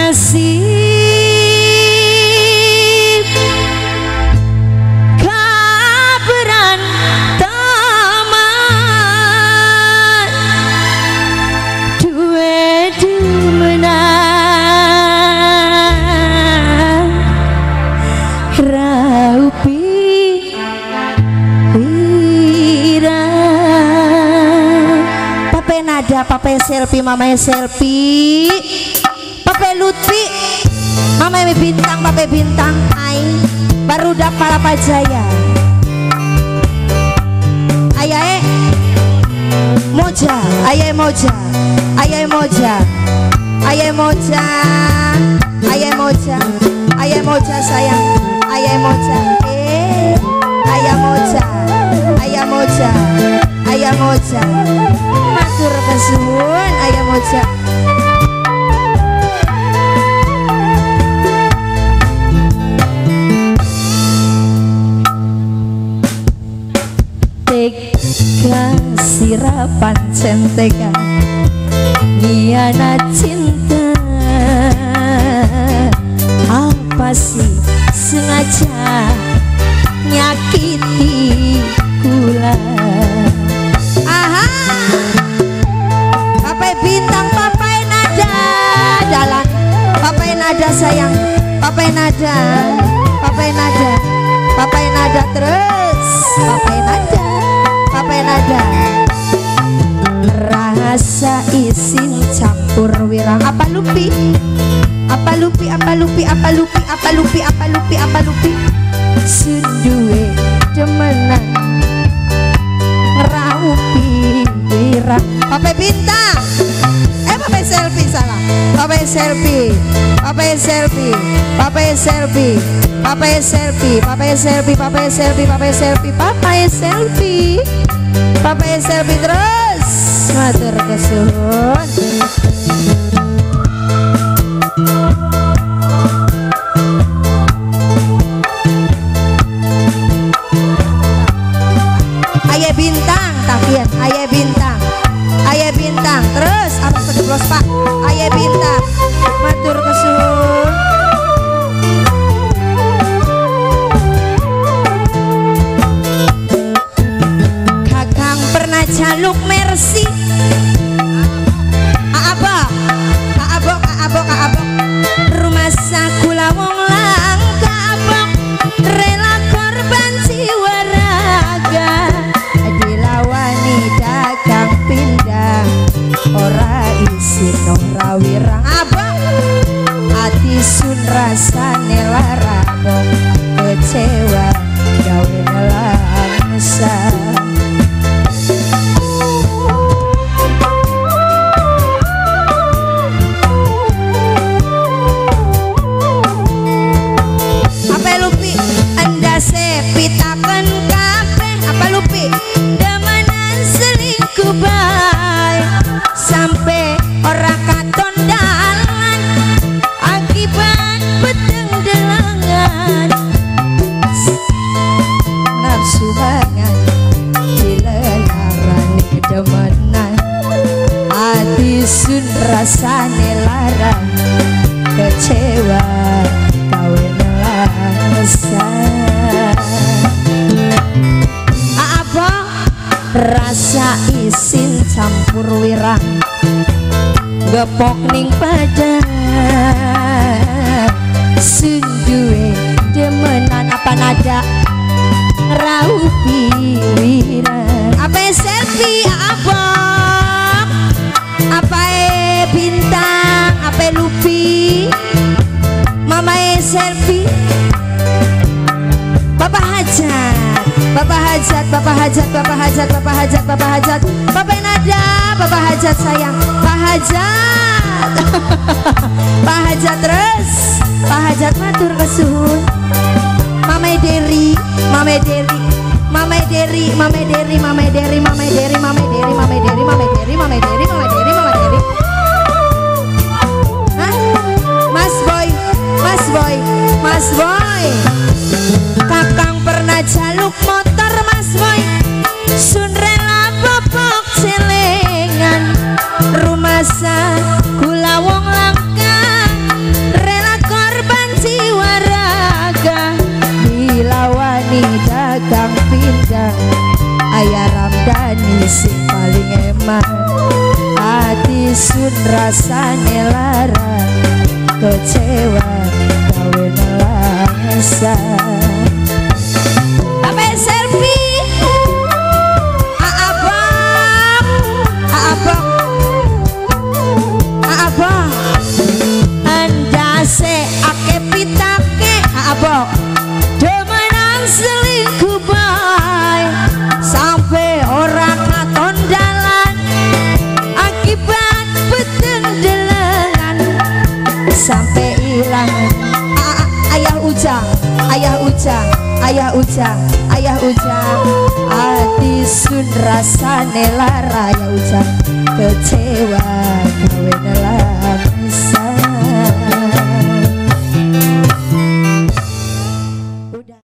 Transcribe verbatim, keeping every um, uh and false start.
nasib kaberan taman duwe menang raupi wira pape nada pape selfie mamae selfie pape Lutfi mamae bintang pape bintang ai baru dapat apa jaya ayae moja ayae moja ayae moja ayae moja ayae moja ayae moja sayang ayae moja eh ayah moja ayah moja ayah moja matur kesuwun ayah moja tega sirapan centega niana cinta apa sih sengaja nyakiti kula aha papai bintang papai nada jalan papai nada sayang papai nada papai nada papai nada terus papai nada papai nada rasa isin campur wirang apa lupi apa lupi apa lupi apa lupi apa lupi apa lupi apa lupi sunduwe demenan raupi wirang papai bintang eh papai selfie salah papai selfie papai selfie papai selfie papai selfie papai selfie papai selfie papai selfie papai selfie papai selfie terus matur kesuwun ayah bintang tapian ayah bintang ayah bintang terus apa kedeplos pak ayah bintang matur kesuwun kakang pernah jaluk mercy aabok aabok aabok aabok rumah sakula wong langka abok rela korban jiwa raga dilawani dagang pindah ora isin ora wirang abang ati sun rasane larang kecewa gawe nelangsa apa lupi anda sepitaken kabeh apa lupi damanan selingkuh bae sampai ora katon dalan akibat peteng delangan nafsu banget dilarani demenan hati sun rasane larang kecewa gawe nelangsan apa rasa isin campur wirang gepok ning badan sunduwe demenan apa nada raupi wirang apa selfie apa apa bintang apa lupi mama selfie bapak hajat bapak hajat bapak hajat bapak hajat bapak hajat bapak hajat bapak nada bapak hajat sayang pak hajat pak hajat terus pak hajat matur kesuwun mama deri mama deri mama deri mama deri mama deri mama deri mama deri mama deri mama deri mama deri mama deri mama deri hah mas boy mas boy mas boy kakang pernah jaluk motor mas boy sun rela bobok celengan rumah sa kula wong langka rasane lara kecewa gawe nelangsa. Apa serpi aabang aabang aabang andase ake pitake aabang demenang selingkuh bae sampai orang katon dalan akibat betendelengan sampai hilang. Ayah ujang, ayah ujang, ayah ujang, ayah ujang, hati sun rasane lara ya ujang kecewa gawe